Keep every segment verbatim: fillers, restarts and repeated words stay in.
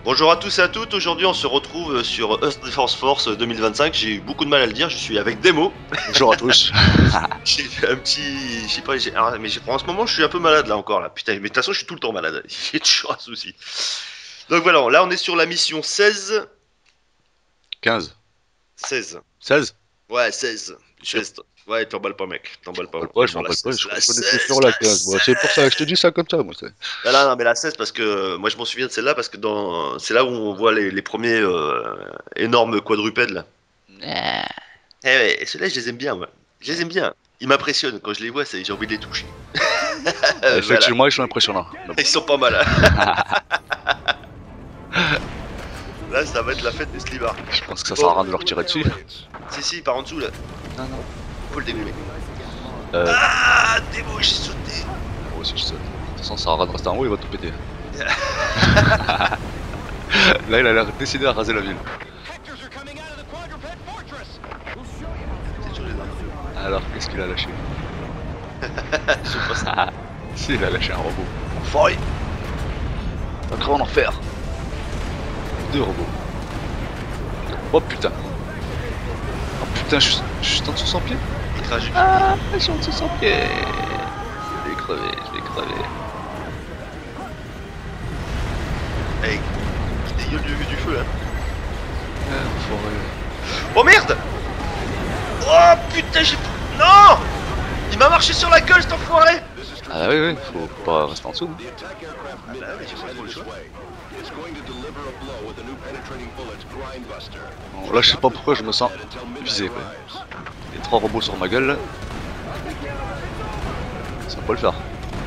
Bonjour à tous et à toutes, aujourd'hui on se retrouve sur Earth Defense Force deux mille vingt-cinq, j'ai eu beaucoup de mal à le dire, je suis avec Demo. Bonjour à tous. J'ai fait un petit... je sais pas, j'ai... Ah, mais j'ai- en ce moment je suis un peu malade là encore là, putain, mais de toute façon je suis tout le temps malade, il y a toujours un souci. Donc voilà, là on est sur la mission seize. quinze. seize. seize. Ouais, seize. Sûr. seize. Ouais, t'emballes pas mec, t'emballes pas. Ouais, On est je sur m'en la rappelle pas, seize. je La connaissais seize, sur la la quinze. Bon, c'est pour ça que je te dis ça comme ça, moi. c'est- Non, non, non, mais la seize parce que moi je m'en souviens de celle-là parce que dans... c'est là où on voit les, les premiers euh, énormes quadrupèdes là. Eh ouais, et ceux-là, je les aime bien, moi. Je les aime bien. Ils m'impressionnent. Quand je les vois, c'est- j'ai envie de les toucher. Euh, Euh, voilà. Effectivement, ils sont impressionnants. Mais bon. Ils sont pas mal. Hein. Là, ça va être la fête des slibards. Je pense que ça sert à rien de leur tirer dessus. Si, si, par en dessous, là. Non, non. Faut le dégommer. Euh, Ah, Démo, j'ai sauté. moi aussi je saute. De toute façon, ça sert à rien de rester en haut, il va tout péter. Là, il a l'air décidé à raser la ville. C'est sur les arbres. Alors, qu'est-ce qu'il a lâché? Je sais pas ça. Si, il a lâché un robot. Enfoiré. Un cran en enfer. Deux robots. Oh putain. Oh putain, je suis je suis en dessous sans pied. Il tragique. Ah, je suis en dessous sans pied. Je vais crever, je vais crever. Hey, il dégueule du, du feu, là. Ah, enfoiré. Oh merde. Oh putain, j'ai... Non. Il m'a marché sur la gueule, cet enfoiré. Ah oui, oui, faut pas rester en dessous. Ah bah ouais, j'ai pas trop le choix. Bon, là, je sais pas pourquoi je me sens visé, quoi. Les trois robots sur ma gueule, là. Ça va pas le faire.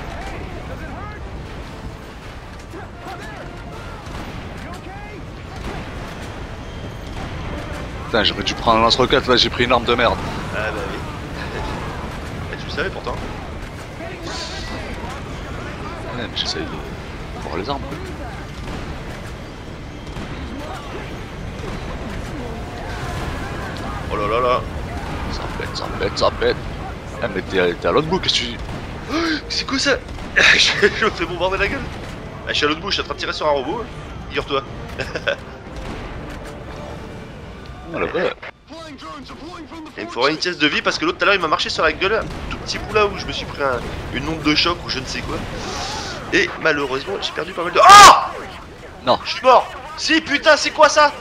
Putain, j'aurais dû prendre un lance-roquette, là, j'ai pris une arme de merde. Ah bah oui. Ah, tu le savais pourtant. Ouais, mais j'essaye de voir les armes, quoi. Oh là là là. Ça pète, ça pète, ça pète. Ah, mais t'es t'es à l'autre bout, qu'est-ce que tu dis? C'est quoi ça? Je je me fais bombarder la gueule. Ah, je suis à l'autre bout, je suis en train de tirer sur un robot. Figure-toi. Ah, là-bas. Il me faudrait une pièce de vie parce que l'autre tout à l'heure il m'a marché sur la gueule. Un tout petit bout là où je me suis pris un- une onde de choc ou je ne sais quoi. Et malheureusement j'ai perdu pas mal de... Ah! Non. Je suis mort. Si putain c'est quoi ça?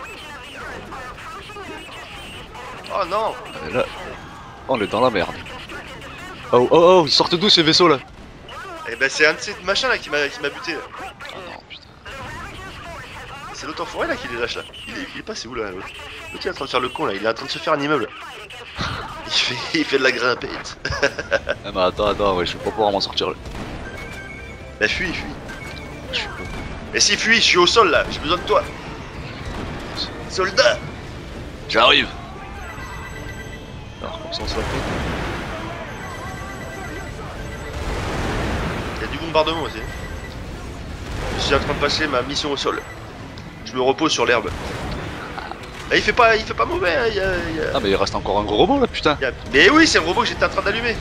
Oh non. Et là, on est dans la merde. Oh, oh, oh, ils sortent d'où ces vaisseaux là? Eh ben c'est un de ces machins là qui m'a qui m'a buté là. Oh non, putain. C'est l'autre enfoiré là qui les lâche là. Il est, il est passé où là l'autre? L'autre il est en train de faire le con là, il est en train de se faire un immeuble. Il fait, il fait de la grimpette. Ah, mais attends, attends, ouais, je vais pas pouvoir m'en sortir là. Bah fuis, fuis. Je suis pas. Mais si fuis, je suis au sol là, j'ai besoin de toi. Soldat. J'arrive! Alors, comme ça on se la fait. Il y a du bombardement aussi. Je suis en train de passer ma mission au sol. Je me repose sur l'herbe. Ah, il fait pas, il fait pas mauvais. Hein. Il y a, il y a- Ah, mais il reste encore un gros robot là, putain! il y a- Mais oui, c'est le robot que j'étais en train d'allumer.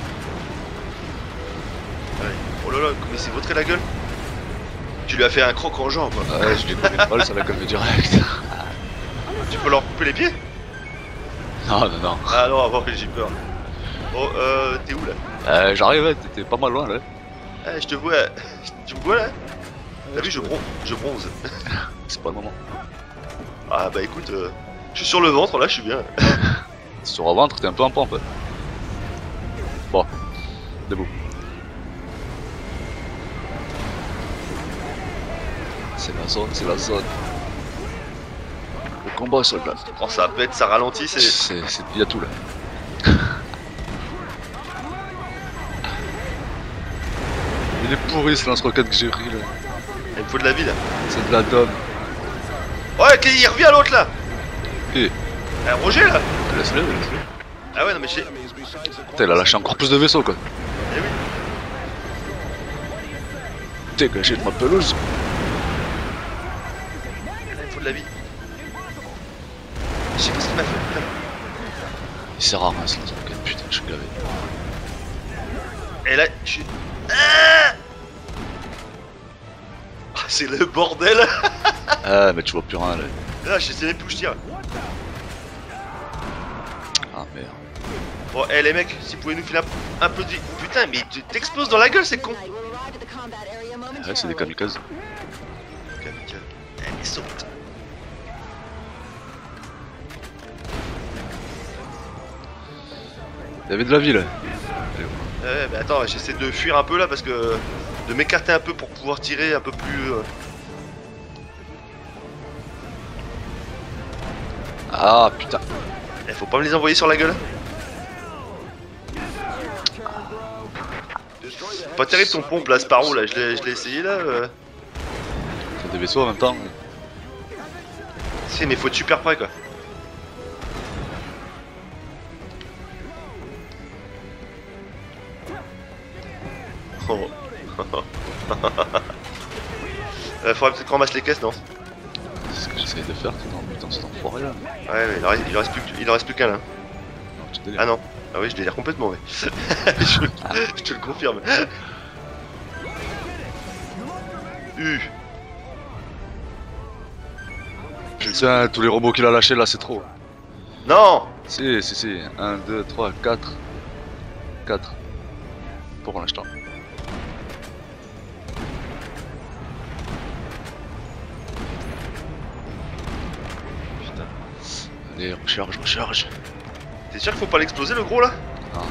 Ouais. Oh là là, comment il s'est vautré la gueule. Tu lui as fait un croc en jambe. Quoi. Ouais, je l'ai collé une balle, ça l'a calmé direct. Tu peux leur couper les pieds? Non, non, non. Ah non, avant que j'ai peur. Bon, euh, t'es où là? Euh, j'arrive, ouais, t'étais pas mal loin là. Ah, je te vois. Tu me vois là? T'as vu, je, bron... je bronze. C'est pas le moment. Ah bah écoute, euh, je suis sur le ventre là, je suis bien. Sur un ventre, t'es un peu en pompe. Bon, debout. C'est la zone, c'est la zone. Le combat, soldat. Oh, ça pète, ça ralentit, c'est. C'est, c'est, il y a tout là. Il est pourri ce lance-roquette que j'ai pris là. Il me faut de la vie là. C'est de la dome. Ouais, ok, il revient l'autre là. Et Un Roger là. laisse-le, laisse-le. Ah ouais, non mais j'ai. Putain, il a lâché encore plus de vaisseaux quoi. Eh oui. Dégagez de ma pelouse. Il me faut de la vie. Je sais pas ce qu'il m'a fait. Putain. Il sert à rien ce lance-roquette, putain, je suis gavé. Et là, je suis. Ah, c'est le bordel. Ah mais tu vois plus rien là. Là je sais même plus où je tire. Ah merde. Bon eh les mecs, si vous pouvez nous filer un, un peu de vie. Putain mais tu t'exploses dans la gueule, c'est con. Ouais c'est des kamikazes. Kamikaze. Eh mais saute. Il y avait de la vie là. Ouais mais attends, j'essaie de fuir un peu là parce que... De m'écarter un peu pour pouvoir tirer un peu plus... Euh... Ah putain. Eh, faut pas me les envoyer sur la gueule. Pas terrible ton pompe là, Sparrow là, je l'ai essayé là. Euh... T'as des vaisseaux en même temps. Si mais faut être super près quoi. Oh. euh, faudrait peut-être qu'on ramasse les caisses non? C'est ce que j'essaye de faire, non putain c'est enfoiré là. Ouais mais il en reste, il en reste plus, il en reste plus qu'un là. Non, ah non, ah oui je délire complètement ouais. je, je te le confirme. U. Putain tous les robots qu'il a lâchés là c'est trop. Non. Si si si, un, deux, trois, quatre. quatre. Pour l'instant. Putain. Allez, recharge, recharge. T'es sûr qu'il faut pas l'exploser le gros là? Non.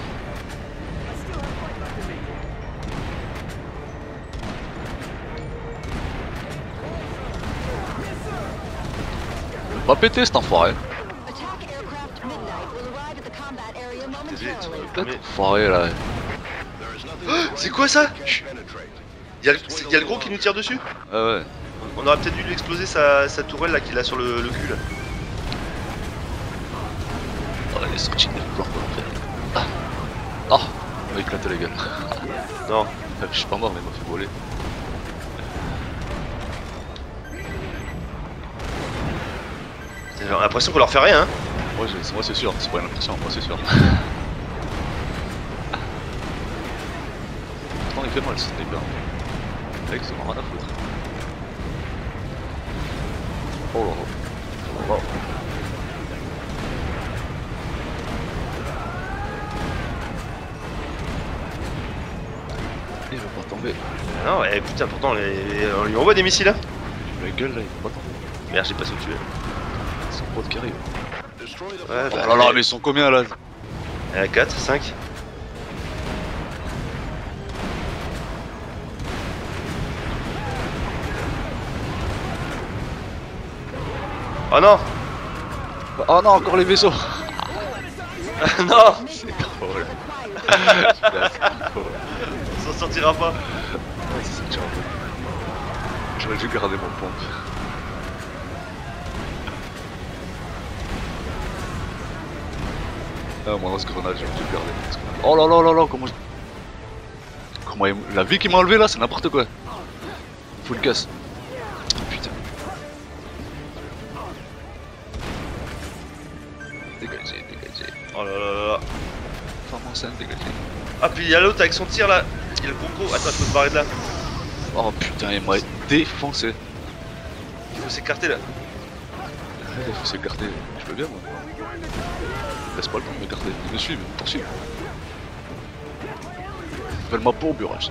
Va péter cet enfoiré. Enfoiré là. Oh, c'est quoi ça? Y'a le, y a le gros qui nous tire dessus? Ah ouais. On aurait peut-être dû lui exploser sa, sa tourelle là qu'il a sur le, le cul là. Oh les sorties de plan qu'on fait. Ah. Oh, on m'a éclaté la gueule. Non. Je suis pas mort mais il m'a fait voler. J'ai l'impression qu'on leur fait rien hein. Moi, moi c'est sûr, c'est pas une impression, moi c'est sûr. Pourtant il fait mal ce sniper. Mec c'est marrant à foutre. Oh là là. Oh là. Il va pas tomber. Non ouais putain pourtant les, les, on lui envoie des missiles là. La gueule là il va pas tomber. Merde j'ai pas su tuer. C'est son pote qui arrive. Ouais, bah, oh là là mais ils sont combien là? euh, quatre, cinq. Oh non. Oh non encore les vaisseaux. Non. C'est drôle. On s'en sortira pas. Ouais, c'est ça que j'aurais fait. J'aurais dû garder mon pompe. Ah, mon lance-grenade, j'aurais dû garder mon lance-grenade. Oh là là là là, comment je... Comment il... La vie qu'il m'a enlevé là, c'est n'importe quoi. Faut le casse. Putain. Dégagez, dégagez. Oh là là là là. Femme enceinte, dégagez. Ah puis il y a l'autre avec son tir là. Il y a le gros gros. Attends, il faut se barrer de là. Oh putain, il m'a défoncé. Il faut s'écarter là. Il faut s'écarter. Je veux bien moi. Laisse pas le temps de m'écarter. Ils me suivent, ils me poursuivent. Appelle-moi pour burage.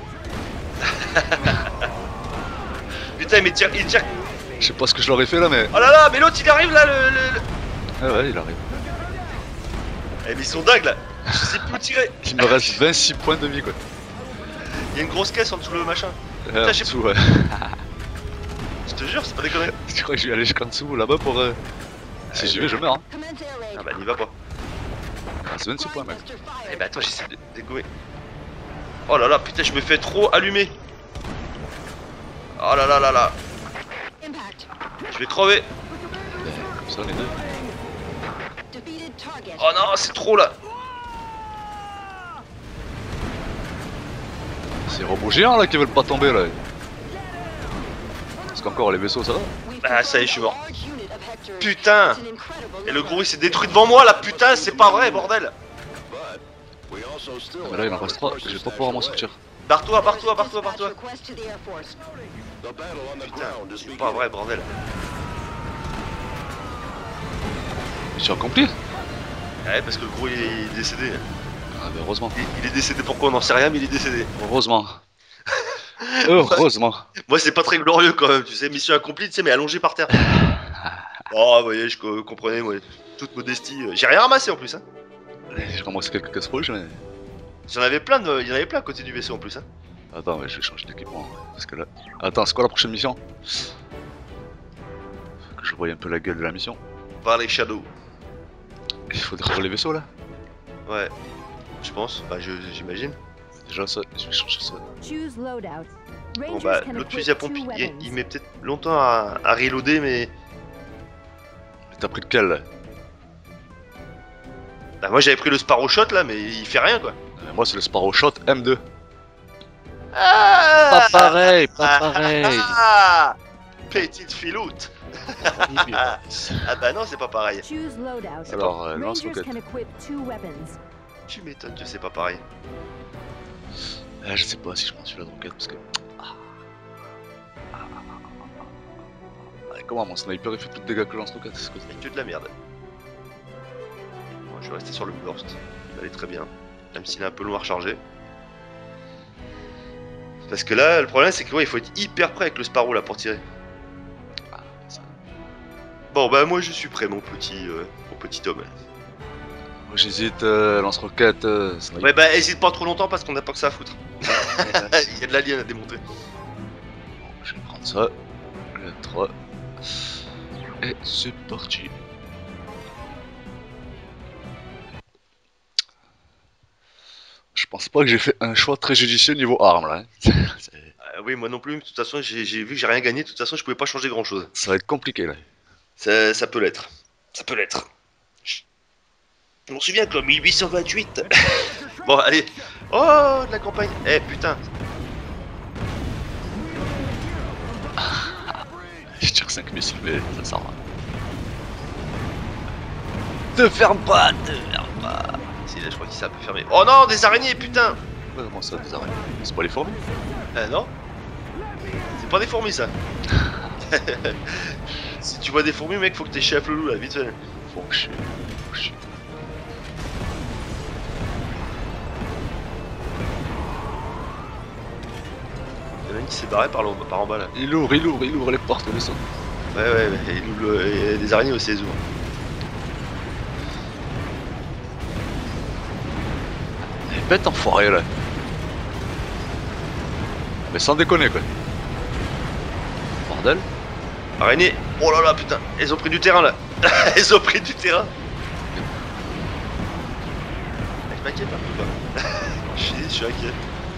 Putain mais il tire, il tire. Je sais pas ce que je leur ai fait là mais... Oh là là mais l'autre il arrive là le... le, le... Ah ouais il arrive. Eh mais ils sont dingues là. Je sais plus où tirer. Il me reste vingt-six points de vie quoi. Il y a une grosse caisse en dessous le machin. Ouais, en dessous ouais. Je te jure c'est pas des conneries. Je crois que je vais aller jusqu'en dessous là-bas pour... Euh... Si euh, j'y vais je meurs hein. Ah bah n'y va pas. Ah, c'est vingt-six points mec. Eh bah attends j'essaie de dégommer. Oh là là putain je me fais trop allumer. Oh là là là là. Je vais crever. Ben, comme ça les deux. Oh non c'est trop là. Ces robots géants là qui veulent pas tomber là. Parce qu'encore les vaisseaux ça va. Ah ça y est je suis mort. Putain. Et le gros il s'est détruit devant moi là putain c'est pas vrai bordel. Ah, mais là il en reste trois, je vais pas pouvoir m'en sortir. Barre-toi, barre-toi, barre-toi, barre-toi. Putain, c'est pas vrai, bordel. Mission accomplie. Ouais, parce que le gros il est, il est décédé. Ah bah heureusement. Il, il est décédé pourquoi on n'en sait rien, mais il est décédé. Heureusement. Heureusement. Moi c'est pas très glorieux quand même, tu sais, mission accomplie, tu sais, mais allongé par terre. Oh, vous voyez, je co comprenais, moi, toute modestie. euh, J'ai rien ramassé en plus, hein. J'ai ramassé quelques casseroles, mais... J'en avais plein, de... il y en avait plein à côté du vaisseau en plus, hein. Attends, mais je vais changer d'équipement. Parce que là... Attends, c'est quoi la prochaine mission? Faut que je voie un peu la gueule de la mission. Par les shadows. Il faut détruire les vaisseaux là? Ouais, je pense, bah j'imagine. Déjà ça, je vais changer ça. Bon bah, l'autre fusil à pompe, il, il met peut-être longtemps à, à reloader, mais... Mais t'as pris lequel là? Bah moi j'avais pris le Sparrow Shot là, mais il fait rien quoi. Euh, moi c'est le Sparrow Shot M deux. Ah, pas pareil, pas pareil. Ah, petite filoute. Ah bah non, c'est pas pareil. Alors, euh, lance-roquette. Tu m'étonnes que c'est pas pareil. Ah, je sais pas si je prends celui-là de roquette parce que... Ah. Ah. Ah, comment mon sniper il fait plus de dégâts que le lance-roquette? C'est quoi ça? Que de la merde. Bon, je vais rester sur le burst. Il va aller très bien. Même s'il est un peu loin à recharger. Parce que là, le problème c'est que ouais, il faut être hyper prêt avec le Sparrow là pour tirer. Ah, ça... Bon bah moi je suis prêt mon petit, euh, mon petit homme. Moi j'hésite, euh, lance-roquette... Euh, ouais bah hésite pas trop longtemps parce qu'on n'a pas que ça à foutre. Il y a de l'alien à démonter. Bon, je vais prendre ça. Le trois. Et c'est parti. Je pense pas que j'ai fait un choix très judicieux niveau armes là. Hein. euh, oui moi non plus, de toute façon j'ai vu que j'ai rien gagné, de toute façon je pouvais pas changer grand chose. Ça va être compliqué là. Ça, ça peut l'être. Ça peut l'être. Je m'en souviens comme mille huit cent vingt-huit. Bon allez. Oh de la campagne. Eh putain. Je tire cinq missiles mais ça sert à rien. Te ferme pas, te ferme pas. Si là je crois qu'il s'est un peu fermé. Oh non des araignées putain. Ouais, comment ça des araignées? C'est pas les fourmis? Euh non. C'est pas des fourmis ça. Si tu vois des fourmis mec faut que t'aies chez Flelou là vite fait. Faut que je suis. Faut que je suis. Il y en a une qui s'est barré par, par en bas là. Il ouvre, il ouvre, il ouvre les portes le vaisseau. Ouais ouais, ouais. Il ouvre le... il y a des araignées aussi les ouvre. Elle est bête enfoirée là. Mais sans déconner quoi. Bordel. Araignée. Oh là là putain. Elles ont pris du terrain là. Elles ont pris du terrain. Je m'inquiète un peu quoi. Je suis, je suis inquiet.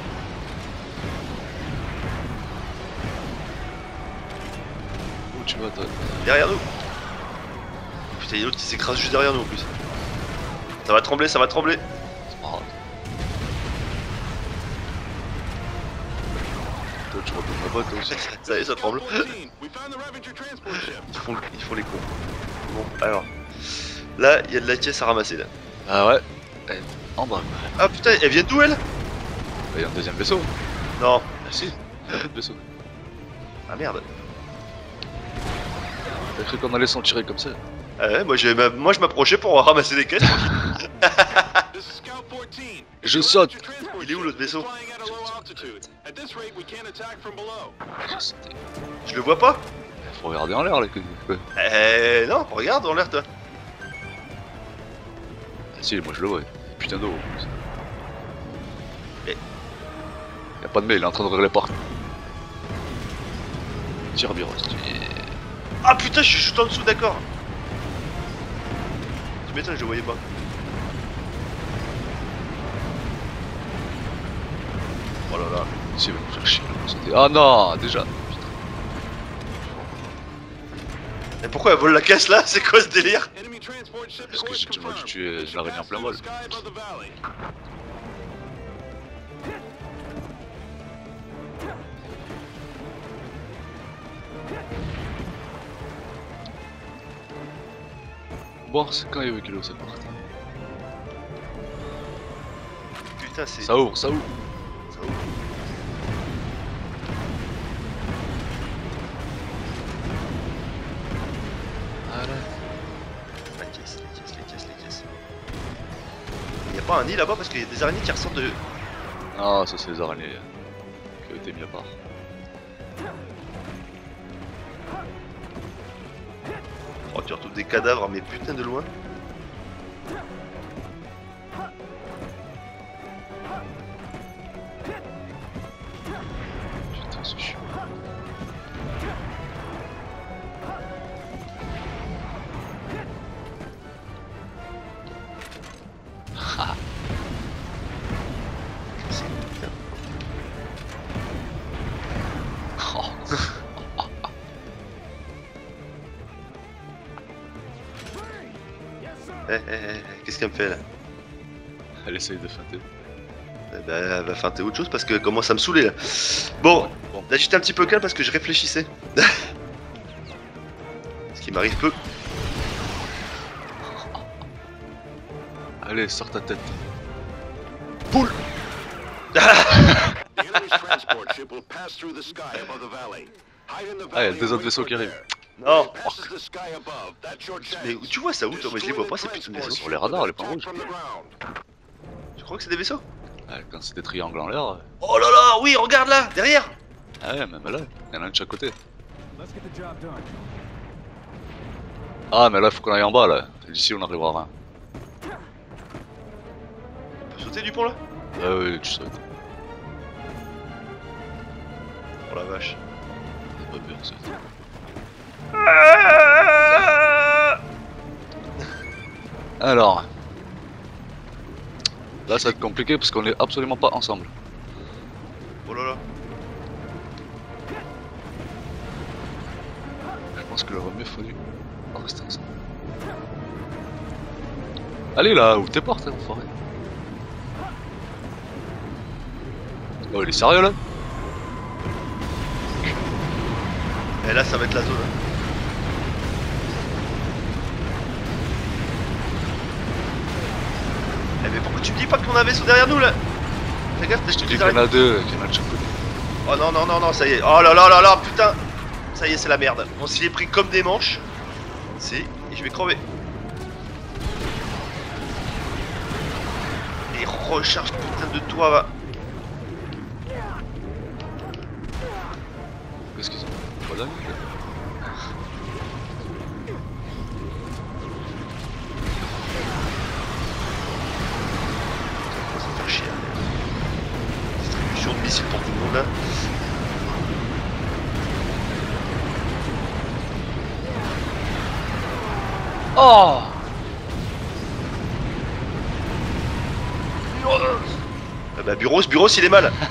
Où tu vas toi? Derrière nous. Putain il y a l'autre qui s'écrase juste derrière nous en plus. Ça va trembler, ça va trembler. C'est pas grave. Toi tu retournes là-bas toi aussi. Ça y est, ça tremble. Ils font, ils font les cons. Bon, alors. Là, il y a de la caisse à ramasser là. Ah ouais. Elle... En bas. Ah putain, elle vient d'où elle? Il y a un deuxième vaisseau. Non. Ah si, il y a un autre vaisseau. Ah merde. T'as cru qu'on allait s'en tirer comme ça? Ah ouais, moi, ma... moi je m'approchais pour ramasser des caisses. Je saute. Il est où l'autre vaisseau? Je le vois pas. Faut regarder en l'air là. Eh non, regarde en l'air toi. Ah si, moi je le vois. Putain d'eau. Eh. Y'a pas de mail, il est en train d'ouvrir les portes. Tire Biros. Ah putain, je suis tout en dessous, d'accord. Tu m'étonnes, je le voyais pas. Oh là là. Si, il va nous faire chier là. Ah non, déjà. Et pourquoi elle vole la caisse là? C'est quoi ce délire? Parce que tu m'as tué l'araignée en plein vol. Bon, c'est quand il veut qu'il ouvre cette porte. Putain, c'est. Ça ouvre, ça ouvre. Ça ouvre. pas un nid là-bas parce qu'il y a des araignées qui ressortent de... Ah, ça c'est les araignées qui ont été mis à part. Oh, tu retrouves des cadavres mais putain de loin. Putain, c'est chiant. Eh, eh, eh, qu'est-ce qu'elle me fait là? Elle essaye de feinter. Eh ben, elle va feinter autre chose parce que commence à me saouler là. Bon, Bon. là j'étais un petit peu calme parce que je réfléchissais. Ce qui m'arrive peu. Allez, sors ta tête. Poule. Ah, il y a deux autres vaisseaux qui arrivent. Non. Mais tu vois ça où toi? Moi je les vois pas ces putains de vaisseaux. Sur les radars, les points rouges. Tu crois que c'est des vaisseaux? Ouais, quand c'est des triangles en l'air. Oh là là, oui, regarde là, derrière. Ah ouais, même là, il y en a un de chaque côté. Ah, mais là, faut qu'on aille en bas là. D'ici, on arrivera à rien. On peut sauter du pont là? Ah oui, tu sautes. Oh la vache. C'est pas bien, ça. Alors. Là, ça va être compliqué parce qu'on est absolument pas ensemble. Oh là là. Je pense qu'il aurait mieux fallu pas rester ensemble. Allez là, ouvre tes portes, hein, enfoiré. Oh, il est sérieux là? Et là ça va être la zone. Eh mais pourquoi tu me dis pas qu'on a un vaisseau derrière nous là? Fais gaffe, Je te dis qu'il y en a deux, qu'il y en a de chaque côté. Oh non non non non, ça y est. Oh là là là là, putain. Ça y est, c'est la merde. On s'y est pris comme des manches. Si, et je vais crever. Et recharge putain de toi va. Qu'est-ce qu'ils ont? Voilà. Ça va faire chier. Distribution de missiles pour tout le monde là. Oh! Ah bah Buros, Buros il est mal.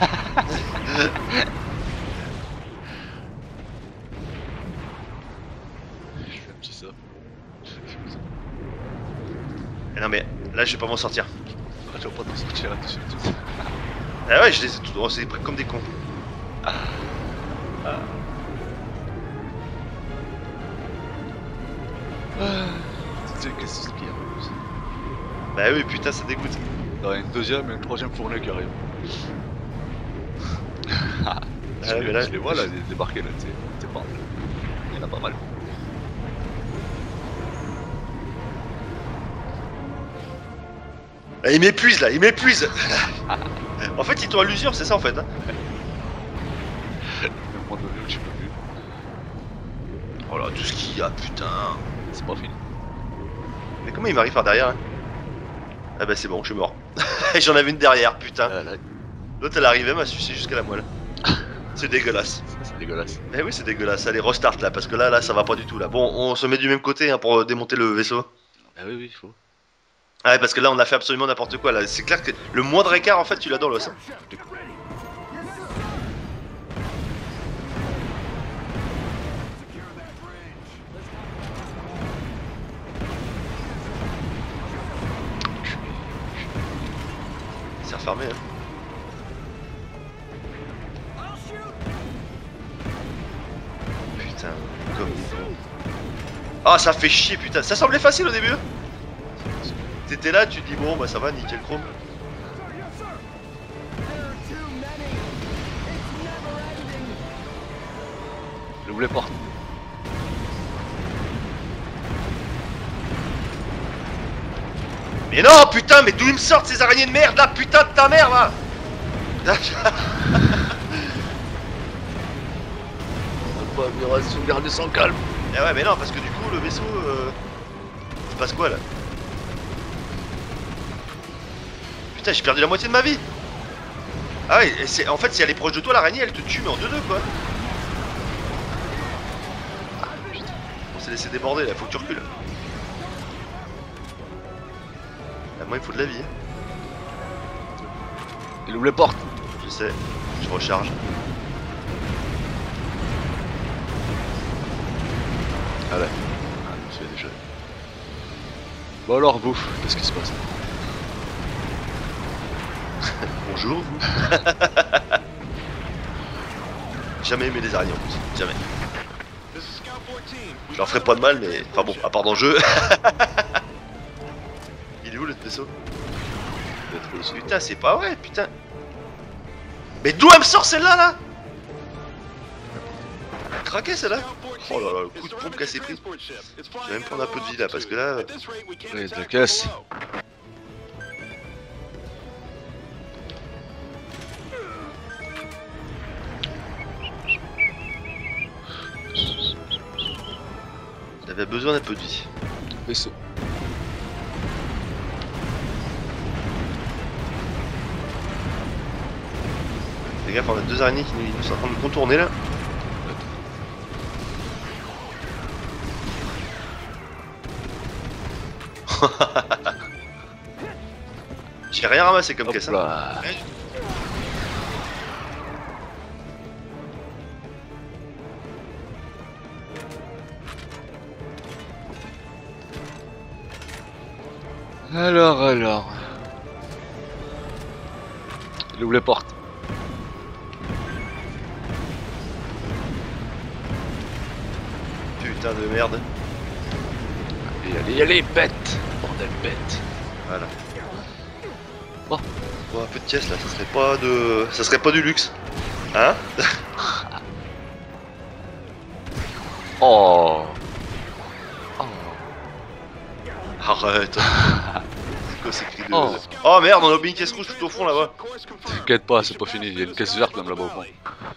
Je fais un petit ça. Eh non mais là je vais pas m'en sortir. Ah, tu vas pas t'en sortir là tout de suite. Ah ouais, je les ai tous, on s'est pris comme des cons. Ah. Ah. Tu sais qu'est-ce qu'il y a en plus? Bah oui putain ça dégoûte. Il y a une deuxième et une troisième fournée qui arrive. Ah, je, mais les, là, je les vois là, les débarquer là, tu sais. C'est pas mal. Il y en a pas mal. Ah, il m'épuise là, il m'épuise. En fait ils t'ont à l'usure, c'est ça en fait. Hein. Le moment donné où tu peux plus. Oh là, tout ce qu'il y a, putain. C'est pas fini. Mais comment il m'arrive par derrière hein? Ah bah c'est bon, je suis mort. J'en avais une derrière, putain. Ah, là, L'autre elle arrivait, m'a sucé jusqu'à la moelle. C'est dégueulasse. c'est dégueulasse. Eh oui c'est dégueulasse, allez restart là, parce que là, là ça va pas du tout là. Bon, on se met du même côté hein, pour démonter le vaisseau. Ah oui, oui, il faut. Ah ouais, parce que là on a fait absolument n'importe quoi là. C'est clair que le moindre écart en fait tu l'as dans l'os. Hein. C'est refermé hein. Putain, comme des cons. Ah ça fait chier putain, ça semblait facile au début. T'étais là, tu te dis bon bah ça va, nickel chrome. J'ouvre les portes. Mais Et non, putain, mais d'où ils me sortent ces araignées de merde là, putain de ta mère là. On va venir à sauvegarder sans calme. Eh ouais, mais non, parce que du coup, le vaisseau. Euh... Il se passe quoi là? Putain, j'ai perdu la moitié de ma vie. Ah ouais, c'est... en fait, si elle est proche de toi, l'araignée, elle te tue, mais en deux deux quoi. Ah putain, on s'est laissé déborder là, faut que tu recules. Là, moi, il faut de la vie. Il ouvre les portes. Je sais, je recharge. Allez, c'est déjà. Bon alors, bouffe, qu'est-ce qui se passe? Bonjour. Jamais aimé les araignées en plus, jamais. Je leur ferai pas de mal, mais enfin bon, à part dans le jeu. Il est où le vaisseau? Putain, c'est pas vrai, putain. Mais d'où elle me sort celle-là là? Craqué celle-là? Oh là là, le coup de pompe qu'elle s'est pris. Je vais même prendre un peu de vie là parce que là. Oui, de la caisse. J'avais besoin d'un peu de vie. Vaisseau. Fais gaffe, on a deux araignées qui nous, nous sont en train de contourner là. J'ai rien ramassé comme caisse. Hein. Alors, alors. Il ouvre les portes. Putain de merde. Allez, allez, allez, bête. Bordel, bête. Voilà. Bon. Bon, un peu de caisse là, ça serait pas de. Ça serait pas du luxe. Hein? Oh. Oh. Arrête. C'est quoi ces cris de... Oh. Oh merde, on a oublié une caisse rouge tout au fond là-bas. T'inquiète pas, c'est pas fini, il y a une caisse verte même là-bas au fond.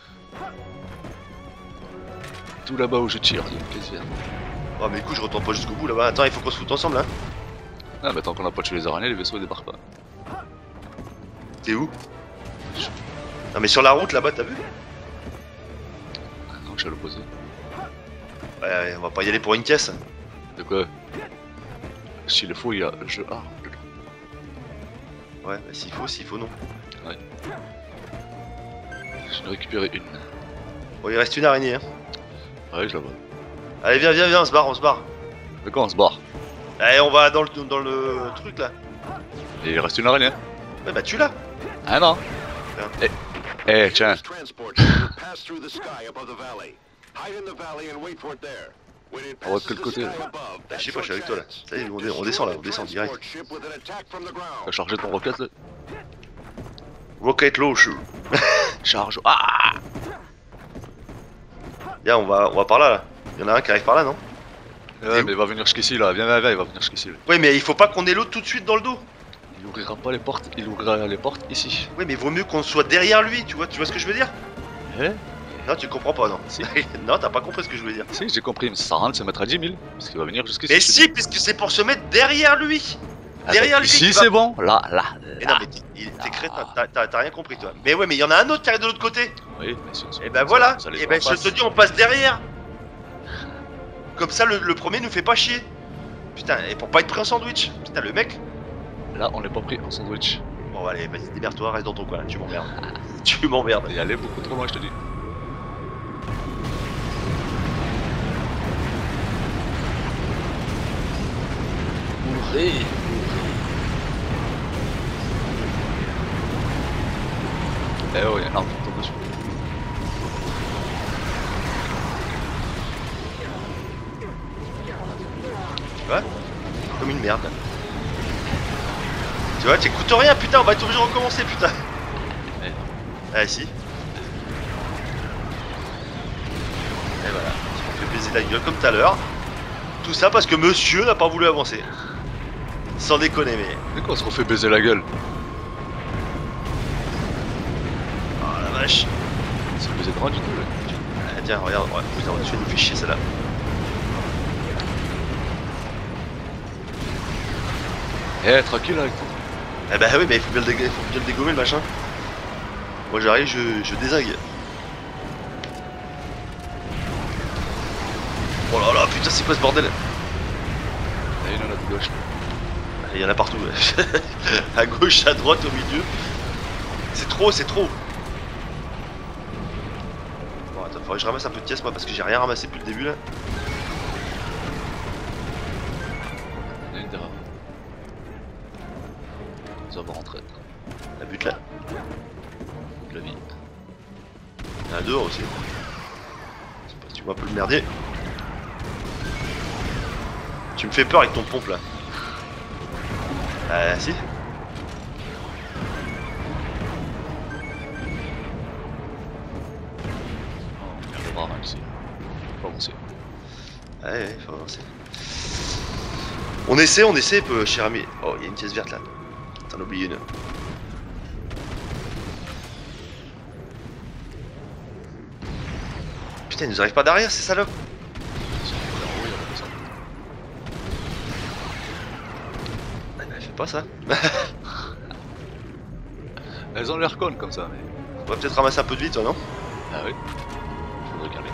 Tout là-bas où je tire, il y a une caisse verte. Oh mais écoute, je retourne pas jusqu'au bout là-bas. Attends, il faut qu'on se foute ensemble hein. Ah mais tant qu'on a pas tué les araignées, les vaisseaux ils débarquent pas. T'es où? Non mais sur la route là-bas, t'as vu? Non, je suis à l'opposé. Ouais, ouais, on va pas y aller pour une caisse. De quoi? S'il le faut, il y a le jeu A dedans. Ouais, bah s'il faut, s'il faut, non. Ouais. J'en ai récupéré une. Bon, il reste une araignée hein. Ouais, je la vois. Allez, viens, viens, viens, on se barre, on se barre. Mais quand on se barre? Allez, on va dans le, dans le truc là. Et il reste une araignée. Ouais, bah tu l'as. Ah non. Eh, eh, tiens. On va de quel côté là? Bah, je sais pas, je suis avec toi là. Ça y est, on, on descend là, on descend direct. T'as chargé ton rocket là? Rocket launcher. Charge. Ah! Viens, on va, on va par là là. Il y en a un qui arrive par là, non? Ouais, mais il va venir jusqu'ici là. Viens, viens, viens, il va venir jusqu'ici là. Ouais, mais il faut pas qu'on ait l'autre tout de suite dans le dos. Il ouvrira pas les portes, il ouvrira les portes ici. Oui, mais vaut mieux qu'on soit derrière lui, tu vois, tu vois ce que je veux dire? Eh? Non, tu comprends pas, non. Si. Non, t'as pas compris ce que je voulais dire. Si, j'ai compris, mais ça sert à rien de se mettre à dix mille, parce qu'il va venir jusqu'ici. Mais si, puisque c'est pour se mettre derrière lui. Ah, derrière lui. Ici, va... c'est bon, là, là. Mais non, mais t'es crétin, t'as rien compris, toi. Mais ouais, mais il y en a un autre qui arrive de l'autre côté. Oui, mais si on Et ben voilà, et ben je te dis, on passe derrière. Comme ça, le, le premier nous fait pas chier. Putain, et pour pas être pris en sandwich. Putain, le mec. Là, on n'est pas pris en sandwich. Bon, allez, vas-y, démerde-toi, reste dans ton coin là, tu m'emmerdes. Tu m'emmerdes. Il y allait beaucoup trop loin, je te dis. Mourrez. Eh oh, il y a un arbre qui tombe dessus. Tu vois? Comme une merde. Tu vois, t'écoutes rien, putain, on va être obligé de recommencer, putain. Ouais. Ah si. Et voilà, on fait baiser la gueule comme tout à l'heure. Tout ça parce que monsieur n'a pas voulu avancer. Sans déconner, mais. Mais quoi, on se refait baiser la gueule? Oh la vache. On se fait baiser de rien du tout là. Ah, tiens, regarde, ouais, putain, tu nous fais chier celle-là. Eh, tranquille avec toi. Eh bah oui, mais il faut bien le, dég... faut bien le dégommer le machin. Moi j'arrive, je, je désingue. Oh là là, putain, c'est quoi ce bordel? Eh, il y en a de gauche. Il y en a partout. À gauche, à droite, au milieu. C'est trop, c'est trop. Bon, attends, faudrait que je ramasse un peu de pièces moi parce que j'ai rien ramassé depuis le début là. Il y en a une derrière. Ça va rentrer. La butte là. De la vie. Il y en a dehors aussi. Je sais pas si tu vois un peu le merdier. Tu me fais peur avec ton pompe là. Euh, si. Il y a le bras ici. Faut avancer. Ouais, ouais, faut avancer. On essaie, on essaie, peu, cher ami. Oh, il y a une pièce verte là. T'en as oublié une. Putain, il nous arrive pas derrière, ces salopes. Fais pas ça. Elles ont l'air connes comme ça, mais. On va peut-être ramasser un peu de vie, toi, non? Ah oui. Faudrait regarder.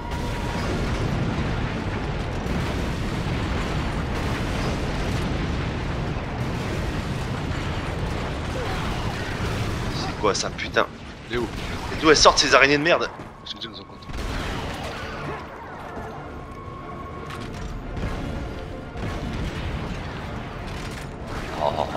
C'est quoi ça, putain? Elle est où? Et d'où elles sortent ces araignées de merde? Je te nous en compte. Oh, oh, oh.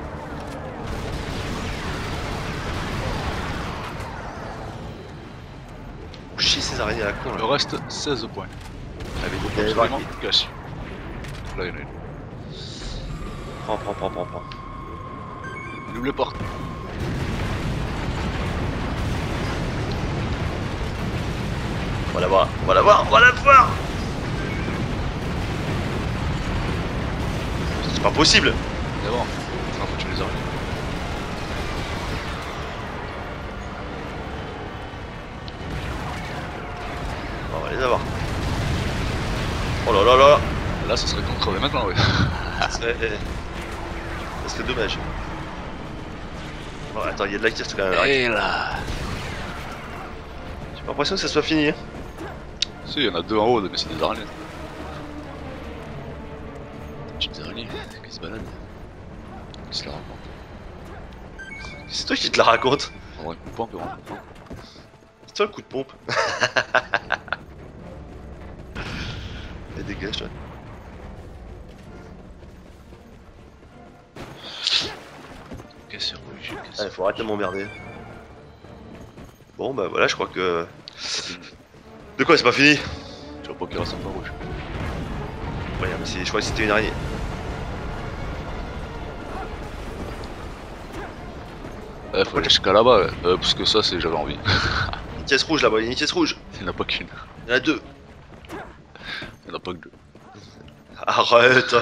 Chier ces araignées à la con Il là. reste seize points. Allez, Ok, go, absolument, vas-y. cache. Là, il y en a une. Prends, prends, prends, prends, prends. Double porte. On va la voir, on va la voir, on va la voir. C'est pas possible. C'est bon. Enfin, faut que tu les arrêtes. On va les avoir. Oh là là là là. Là, ça serait qu'on crevait maintenant, oui. Ça serait... ça serait dommage. Oh, attends, il y a de la tire quand même. Arrête. Et là. J'ai pas l'impression que ça soit fini. Hein. Si, il y en a deux en haut, mais c'est des araignées. Petites araignées qui se baladent. Qui se la racontent. C'est toi qui te la raconte. On va un coup de pompe et on va un C'est toi le coup de pompe. Et dégage toi. Casse rouge, casse Allez, faut arrêter de m'emmerder. Bon bah voilà, je crois que... De quoi, c'est pas fini? Tu vois pas qu'il reste un point rouge. Ouais, mais c'est- je crois que c'était une araignée. Eh, faut aller jusqu'à là-bas, ouais. euh, parce que ça, c'est j'avais envie. Une pièce rouge là-bas, il y a une pièce rouge. Il n'y en a pas qu'une. Il y en a deux. Il n'y en a pas que deux. Arrête.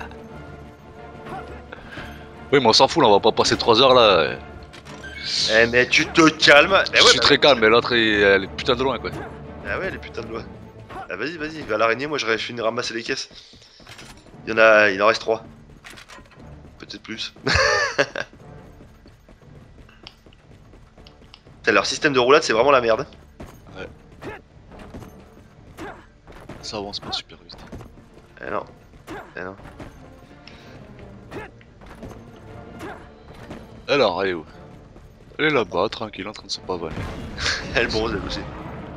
Oui, mais on s'en fout, là, on va pas passer trois heures là. Eh mais tu te calmes. Eh Je ouais, suis bah, très calme, mais l'autre, il- elle est putain de loin, quoi. Ah ouais, les putains de lois. Ah vas-y, vas-y, va à l'araignée, moi j'aurais fini de ramasser les caisses. Il y en a, il en reste trois. Peut-être plus. Putain, leur système de roulade c'est vraiment la merde. Ça avance pas super vite. Eh non. Eh non. Alors, elle est où? Elle est là-bas, tranquille, en train de se pavaner. Elle bronze elle aussi.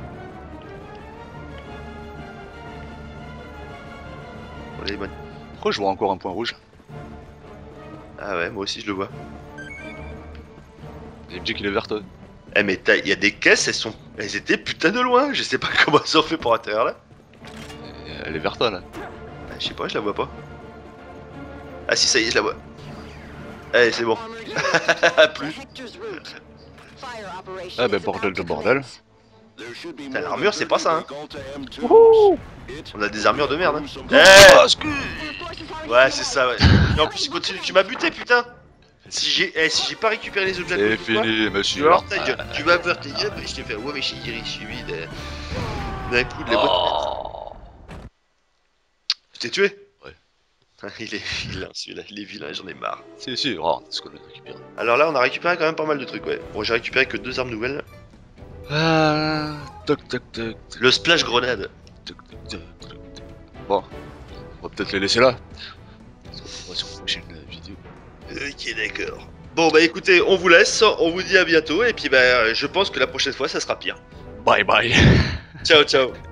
Bon, elle est bonne. Pourquoi je vois encore un point rouge? Ah ouais, moi aussi je le vois. Il me dit qu'il est vert. Eh mais il y a des caisses, elles sont, elles étaient putain de loin. Je sais pas comment elles ont fait pour atterrir là. Elle est verte là. Ah, je sais pas, je la vois pas. Ah si, ça y est, je la vois. Allez, c'est bon. Plus. Ah ben bordel de bordel. Putain, l'armure c'est pas ça hein. Wouhou. On a des armures de merde hein. Ah, Eh, excuse. Ouais, c'est ça, ouais. Et en plus, continue, tu m'as buté, putain. Si j'ai eh, si j'ai pas récupéré les objets de C'est toi, fini, tu monsieur. vas avoir ta gueule. Tu vas avoir ta gueule, et je t'ai fait ouais, mais chérie, je suis vide. D'un coup, de les bottes. Oh. Je t'ai tué. Ouais. Il est vilain celui-là, il est vilain, j'en ai marre. Si, si, regarde ce qu'on vient de récupérer. Alors là, on a récupéré quand même pas mal de trucs, ouais. Bon, j'ai récupéré que deux armes nouvelles. Ah, toc toc toc. Le splash grenade. Toc, toc, toc, toc. Bon, on va peut-être les laisser là. On se retrouvera sur la prochaine vidéo. Ok, d'accord. Bon, bah écoutez, on vous laisse, on vous dit à bientôt, et puis bah, je pense que la prochaine fois, ça sera pire. Bye bye. Ciao, ciao.